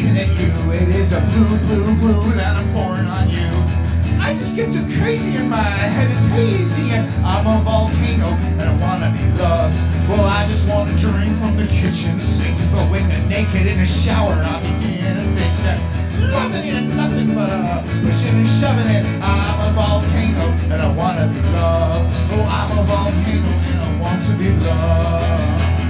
looking at you. It is a blue, blue, blue that I'm pouring on you. I just get so crazy and my head is hazy, and I'm a volcano and I wanna be loved. Well, I just wanna drink from the kitchen sink, but when you're naked in the shower, I begin to think that loving ain't nothing but pushing and shoving it. I'm a volcano and I wanna be loved. Oh, I'm a volcano and I want to be loved.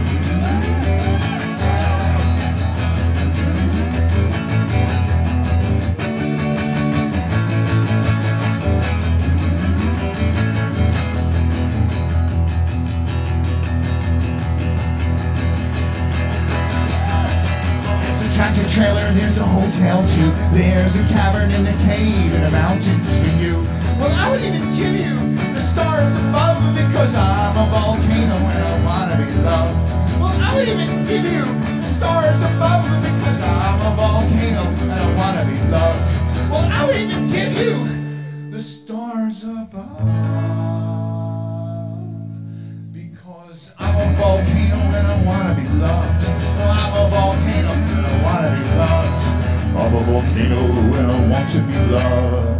Tractor trailer, there's a hotel too. There's a cavern in the cave and the mountains for you. Well, I would even give you the stars above because I'm a volcano and I wanna be loved. Well, I would even give you the stars above because I'm a volcano and I wanna be loved. Well, I would even give you the stars above because I'm a volcano and I wanna be loved. Well, I'm a volcano and I wanna be loved. I'm a volcano and I want to be loved.